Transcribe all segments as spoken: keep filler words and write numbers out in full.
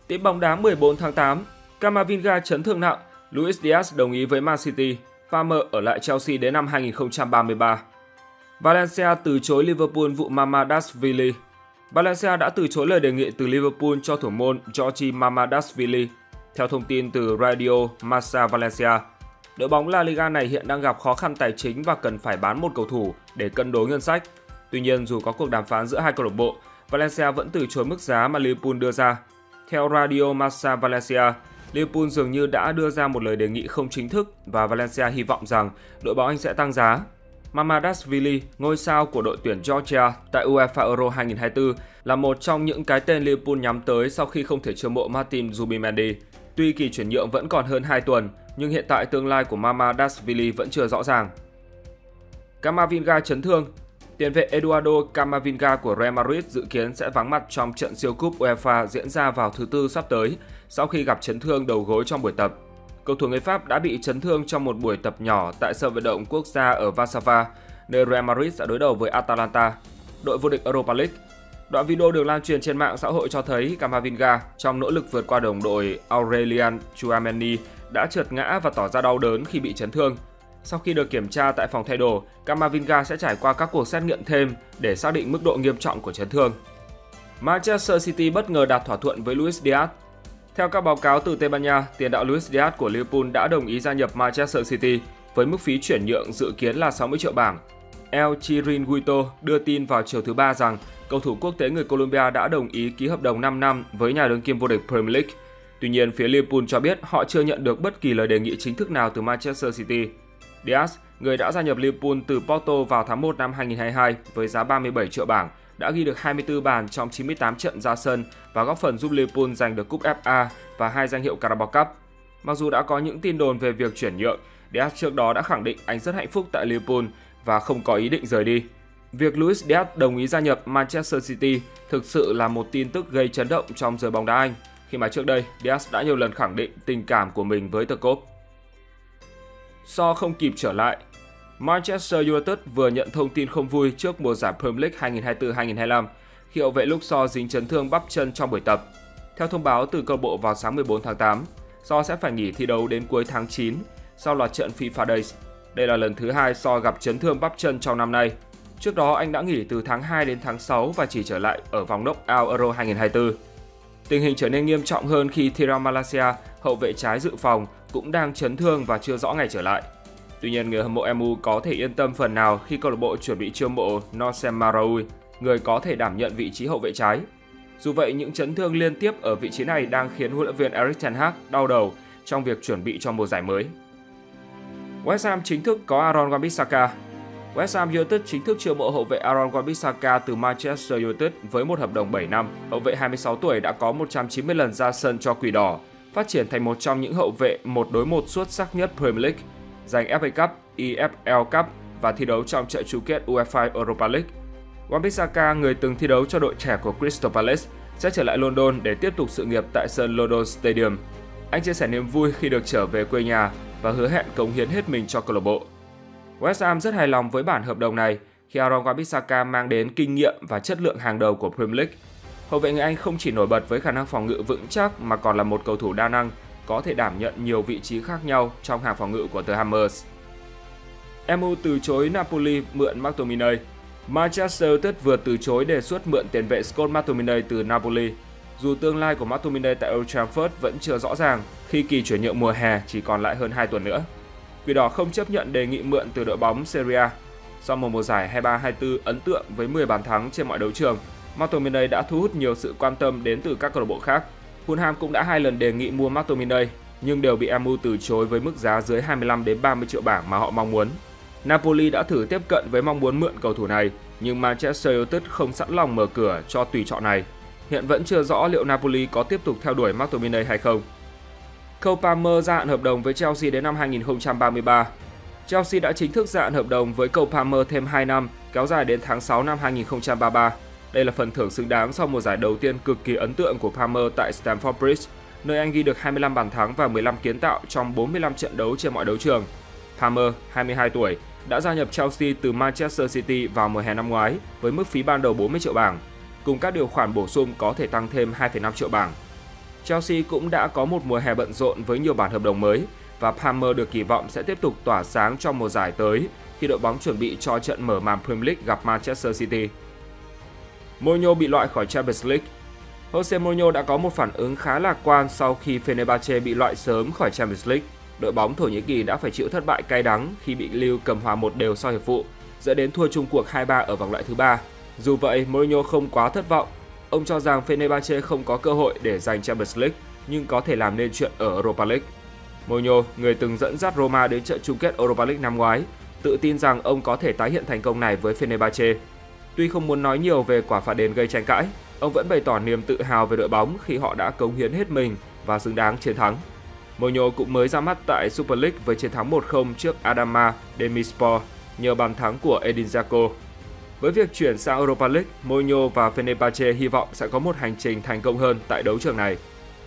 Tin bóng đá mười bốn tháng tám, Camavinga chấn thương nặng, Luis Diaz đồng ý với Man City, Palmer ở lại Chelsea đến năm hai nghìn không trăm ba mươi ba. Valencia từ chối Liverpool vụ Mamadashvili. Valencia đã từ chối lời đề nghị từ Liverpool cho thủ môn Georgi Mamadashvili. Theo thông tin từ Radio Marca Valencia, đội bóng La Liga này hiện đang gặp khó khăn tài chính và cần phải bán một cầu thủ để cân đối ngân sách. Tuy nhiên, dù có cuộc đàm phán giữa hai câu lạc bộ, Valencia vẫn từ chối mức giá mà Liverpool đưa ra. Theo Radio Marca Valencia, Liverpool dường như đã đưa ra một lời đề nghị không chính thức và Valencia hy vọng rằng đội bóng Anh sẽ tăng giá. Mamadashvili, ngôi sao của đội tuyển Georgia tại UEFA Euro hai nghìn không trăm hai mươi tư, là một trong những cái tên Liverpool nhắm tới sau khi không thể chiêu mộ Martin Zubimendi. Tuy kỳ chuyển nhượng vẫn còn hơn hai tuần, nhưng hiện tại tương lai của Mamadashvili vẫn chưa rõ ràng. Camavinga chấn thương. Tiền vệ Eduardo Camavinga của Real Madrid dự kiến sẽ vắng mặt trong trận siêu cúp UEFA diễn ra vào thứ Tư sắp tới sau khi gặp chấn thương đầu gối trong buổi tập. Cầu thủ người Pháp đã bị chấn thương trong một buổi tập nhỏ tại sân vận động quốc gia ở Warsaw, nơi Real Madrid sẽ đối đầu với Atalanta, đội vô địch Europa League. Đoạn video được lan truyền trên mạng xã hội cho thấy Camavinga trong nỗ lực vượt qua đồng đội Aurelian Tchouameni đã trượt ngã và tỏ ra đau đớn khi bị chấn thương. Sau khi được kiểm tra tại phòng thay đồ, Camavinga sẽ trải qua các cuộc xét nghiệm thêm để xác định mức độ nghiêm trọng của chấn thương. Manchester City bất ngờ đạt thỏa thuận với Luis Diaz. Theo các báo cáo từ Tây Ban Nha, tiền đạo Luis Diaz của Liverpool đã đồng ý gia nhập Manchester City với mức phí chuyển nhượng dự kiến là sáu mươi triệu bảng. El Chiringuito đưa tin vào chiều thứ Ba rằng cầu thủ quốc tế người Colombia đã đồng ý ký hợp đồng năm năm với nhà đương kim vô địch Premier League. Tuy nhiên, phía Liverpool cho biết họ chưa nhận được bất kỳ lời đề nghị chính thức nào từ Manchester City. Diaz, người đã gia nhập Liverpool từ Porto vào tháng một năm hai nghìn không trăm hai mươi hai với giá ba mươi bảy triệu bảng, đã ghi được hai mươi tư bàn trong chín mươi tám trận ra sân và góp phần giúp Liverpool giành được cúp ép a và hai danh hiệu Carabao Cup. Mặc dù đã có những tin đồn về việc chuyển nhượng, Diaz trước đó đã khẳng định anh rất hạnh phúc tại Liverpool và không có ý định rời đi. Việc Luis Diaz đồng ý gia nhập Manchester City thực sự là một tin tức gây chấn động trong giới bóng đá Anh, khi mà trước đây Diaz đã nhiều lần khẳng định tình cảm của mình với The Cop. So không kịp trở lại. Manchester United vừa nhận thông tin không vui trước mùa giải Premier League hai nghìn không trăm hai mươi tư hai nghìn không trăm hai mươi lăm khi hậu vệ Luke Shaw dính chấn thương bắp chân trong buổi tập. Theo thông báo từ câu lạc bộ vào sáng mười bốn tháng tám, Shaw sẽ phải nghỉ thi đấu đến cuối tháng chín sau loạt trận FIFA Days. Đây là lần thứ hai Shaw gặp chấn thương bắp chân trong năm nay. Trước đó anh đã nghỉ từ tháng hai đến tháng sáu và chỉ trở lại ở vòng knock-out Euro hai nghìn không trăm hai mươi tư. Tình hình trở nên nghiêm trọng hơn khi Thuram Malaysia, hậu vệ trái dự phòng, cũng đang chấn thương và chưa rõ ngày trở lại. Tuy nhiên, người hâm mộ em u có thể yên tâm phần nào khi câu lạc bộ chuẩn bị chiêu mộ Nosem Maraui, người có thể đảm nhận vị trí hậu vệ trái. Dù vậy, những chấn thương liên tiếp ở vị trí này đang khiến huấn luyện viên Erik ten Hag đau đầu trong việc chuẩn bị cho mùa giải mới. West Ham chính thức có Aaron Wan-Bissaka. West Ham United chính thức chiêu mộ hậu vệ Aaron Wan-Bissaka từ Manchester United với một hợp đồng bảy năm. Hậu vệ hai mươi sáu tuổi đã có một trăm chín mươi lần ra sân cho Quỷ Đỏ, phát triển thành một trong những hậu vệ một đối một xuất sắc nhất Premier League, giành ép a Cup, e ép lờ Cup và thi đấu trong trận chung kết UEFA Europa League. Wan-Bissaka, người từng thi đấu cho đội trẻ của Crystal Palace, sẽ trở lại London để tiếp tục sự nghiệp tại sân London Stadium. Anh chia sẻ niềm vui khi được trở về quê nhà và hứa hẹn cống hiến hết mình cho câu lạc bộ. West Ham rất hài lòng với bản hợp đồng này khi Aaron Wan-Bissaka mang đến kinh nghiệm và chất lượng hàng đầu của Premier League. Hậu vệ người Anh không chỉ nổi bật với khả năng phòng ngự vững chắc mà còn là một cầu thủ đa năng, có thể đảm nhận nhiều vị trí khác nhau trong hàng phòng ngự của The Hammers. em u từ chối Napoli mượn McTominay. Manchester United vừa từ chối đề xuất mượn tiền vệ Scott McTominay từ Napoli. Dù tương lai của McTominay tại Old Trafford vẫn chưa rõ ràng khi kỳ chuyển nhượng mùa hè chỉ còn lại hơn hai tuần nữa. Quỷ Đỏ không chấp nhận đề nghị mượn từ đội bóng Serie A. Sau một mùa giải hai mươi ba hai mươi tư ấn tượng với mười bàn thắng trên mọi đấu trường, McTominay đã thu hút nhiều sự quan tâm đến từ các câu lạc bộ khác. Fulham cũng đã hai lần đề nghị mua McTominay nhưng đều bị em u từ chối với mức giá dưới hai mươi lăm đến ba mươi triệu bảng mà họ mong muốn. Napoli đã thử tiếp cận với mong muốn mượn cầu thủ này nhưng Manchester United không sẵn lòng mở cửa cho tùy chọn này. Hiện vẫn chưa rõ liệu Napoli có tiếp tục theo đuổi McTominay hay không. Cole Palmer gia hạn hợp đồng với Chelsea đến năm hai nghìn không trăm ba mươi ba. Chelsea đã chính thức gia hạn hợp đồng với Cole Palmer thêm hai năm, kéo dài đến tháng sáu năm hai nghìn không trăm ba mươi ba. Đây là phần thưởng xứng đáng sau mùa giải đầu tiên cực kỳ ấn tượng của Palmer tại Stamford Bridge, nơi anh ghi được hai mươi lăm bàn thắng và mười lăm kiến tạo trong bốn mươi lăm trận đấu trên mọi đấu trường. Palmer, hai mươi hai tuổi, đã gia nhập Chelsea từ Manchester City vào mùa hè năm ngoái với mức phí ban đầu bốn mươi triệu bảng, cùng các điều khoản bổ sung có thể tăng thêm hai phẩy năm triệu bảng. Chelsea cũng đã có một mùa hè bận rộn với nhiều bản hợp đồng mới và Palmer được kỳ vọng sẽ tiếp tục tỏa sáng trong mùa giải tới khi đội bóng chuẩn bị cho trận mở màn Premier League gặp Manchester City. Mourinho bị loại khỏi Champions League. Jose Mourinho đã có một phản ứng khá lạc quan sau khi Fenerbahce bị loại sớm khỏi Champions League. Đội bóng Thổ Nhĩ Kỳ đã phải chịu thất bại cay đắng khi bị Lille cầm hòa một đều sau hiệp phụ, dẫn đến thua chung cuộc hai ba ở vòng loại thứ ba. Dù vậy, Mourinho không quá thất vọng. Ông cho rằng Fenerbahce không có cơ hội để giành Champions League nhưng có thể làm nên chuyện ở Europa League. Mourinho, người từng dẫn dắt Roma đến trận chung kết Europa League năm ngoái, tự tin rằng ông có thể tái hiện thành công này với Fenerbahce. Tuy không muốn nói nhiều về quả phạt đền gây tranh cãi, ông vẫn bày tỏ niềm tự hào về đội bóng khi họ đã cống hiến hết mình và xứng đáng chiến thắng. Mourinho cũng mới ra mắt tại Super League với chiến thắng một không trước Adana Demirspor nhờ bàn thắng của Edin Dzeko. Với việc chuyển sang Europa League, Mourinho và Fenerbahce hy vọng sẽ có một hành trình thành công hơn tại đấu trường này.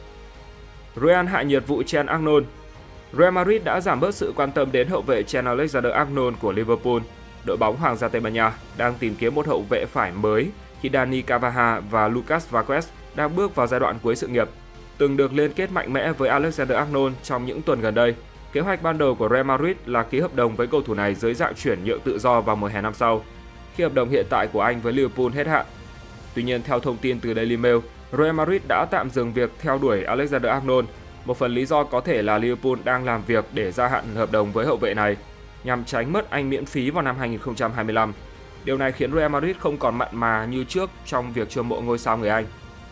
Real hạ nhiệt vụ Trent Arnold. Real Madrid đã giảm bớt sự quan tâm đến hậu vệ Trent Alexander-Arnold của Liverpool. Đội bóng Hoàng gia Tây Ban Nha đang tìm kiếm một hậu vệ phải mới khi Dani Carvajal và Lucas Vazquez đang bước vào giai đoạn cuối sự nghiệp. Từng được liên kết mạnh mẽ với Alexander-Arnold trong những tuần gần đây, kế hoạch ban đầu của Real Madrid là ký hợp đồng với cầu thủ này dưới dạng chuyển nhượng tự do vào mùa hè năm sau, khi hợp đồng hiện tại của anh với Liverpool hết hạn. Tuy nhiên, theo thông tin từ Daily Mail, Real Madrid đã tạm dừng việc theo đuổi Alexander-Arnold. Một phần lý do có thể là Liverpool đang làm việc để gia hạn hợp đồng với hậu vệ này, nhằm tránh mất anh miễn phí vào năm hai nghìn không trăm hai mươi lăm. Điều này khiến Real Madrid không còn mặn mà như trước trong việc chiêu mộ ngôi sao người Anh.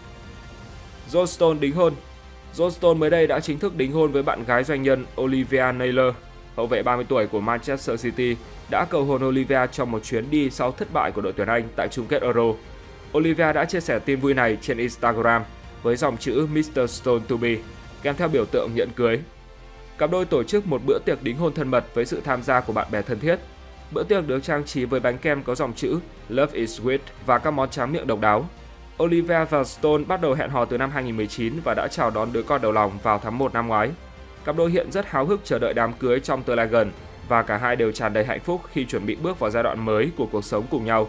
John Stones đính hôn. John Stones mới đây đã chính thức đính hôn với bạn gái doanh nhân Olivia Naylor. Hậu vệ ba mươi tuổi của Manchester City đã cầu hôn Olivia trong một chuyến đi sau thất bại của đội tuyển Anh tại chung kết Euro. Olivia đã chia sẻ tin vui này trên Instagram với dòng chữ mít-tơ Stone to be, kèm theo biểu tượng nhẫn cưới. Cặp đôi tổ chức một bữa tiệc đính hôn thân mật với sự tham gia của bạn bè thân thiết. Bữa tiệc được trang trí với bánh kem có dòng chữ Love is sweet và các món tráng miệng độc đáo. Olivia và Stone bắt đầu hẹn hò từ năm hai nghìn không trăm mười chín và đã chào đón đứa con đầu lòng vào tháng một năm ngoái. Cặp đôi hiện rất háo hức chờ đợi đám cưới trong tương lai gần và cả hai đều tràn đầy hạnh phúc khi chuẩn bị bước vào giai đoạn mới của cuộc sống cùng nhau.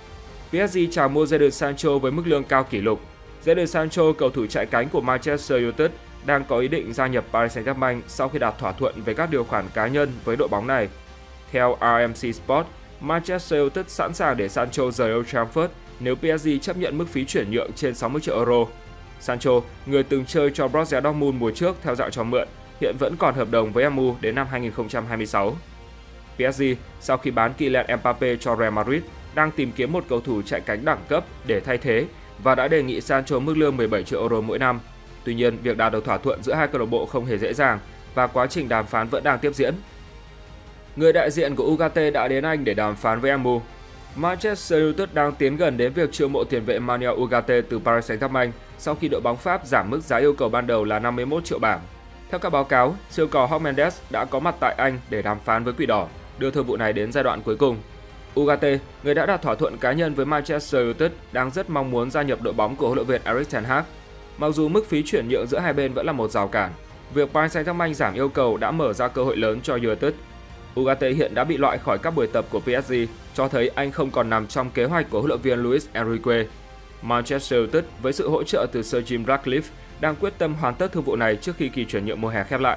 pê ét giê chào mua Jadon Sancho với mức lương cao kỷ lục. Jadon Sancho, cầu thủ chạy cánh của Manchester United, đang có ý định gia nhập Paris Saint-Germain sau khi đạt thỏa thuận về các điều khoản cá nhân với đội bóng này. Theo rờ em xê Sport, Manchester United sẵn sàng để Sancho rời Old Trafford nếu pê ét giê chấp nhận mức phí chuyển nhượng trên sáu mươi triệu euro. Sancho, người từng chơi cho Borussia Dortmund mùa trước theo dạng cho mượn, hiện vẫn còn hợp đồng với em u đến năm hai nghìn không trăm hai mươi sáu. pê ét giê, sau khi bán Kylian Mbappe cho Real Madrid, đang tìm kiếm một cầu thủ chạy cánh đẳng cấp để thay thế và đã đề nghị Sancho mức lương mười bảy triệu euro mỗi năm. Tuy nhiên, việc đạt được thỏa thuận giữa hai câu lạc bộ không hề dễ dàng và quá trình đàm phán vẫn đang tiếp diễn. Người đại diện của u ca tê đã đến Anh để đàm phán với em u. Manchester United đang tiến gần đến việc chiêu mộ tiền vệ Manuel Ugarte từ Paris Saint-Germain sau khi đội bóng Pháp giảm mức giá yêu cầu ban đầu là năm mươi mốt triệu bảng. Theo các báo cáo, siêu cò Jorge Mendes đã có mặt tại Anh để đàm phán với Quỷ Đỏ, đưa thương vụ này đến giai đoạn cuối cùng. Ugarte, người đã đạt thỏa thuận cá nhân với Manchester United, đang rất mong muốn gia nhập đội bóng của huấn luyện viên Erik ten Hag. Mặc dù mức phí chuyển nhượng giữa hai bên vẫn là một rào cản, việc Paris Saint-Germain giảm yêu cầu đã mở ra cơ hội lớn cho United. Ugarte hiện đã bị loại khỏi các buổi tập của pê ét giê, cho thấy anh không còn nằm trong kế hoạch của huấn luyện viên Luis Enrique. Manchester United với sự hỗ trợ từ Sir Jim Ratcliffe đang quyết tâm hoàn tất thương vụ này trước khi kỳ chuyển nhượng mùa hè khép lại.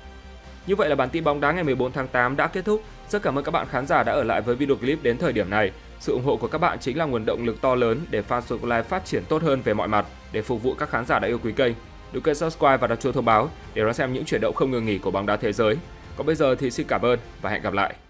Như vậy là bản tin bóng đá ngày mười bốn tháng tám đã kết thúc. Rất cảm ơn các bạn khán giả đã ở lại với video clip đến thời điểm này. Sự ủng hộ của các bạn chính là nguồn động lực to lớn để Fan Sport Live phát triển tốt hơn về mọi mặt để phục vụ các khán giả đã yêu quý kênh. Đừng quên subscribe và đặt chuông thông báo để đón xem những chuyển động không ngừng nghỉ của bóng đá thế giới. Còn bây giờ thì xin cảm ơn và hẹn gặp lại.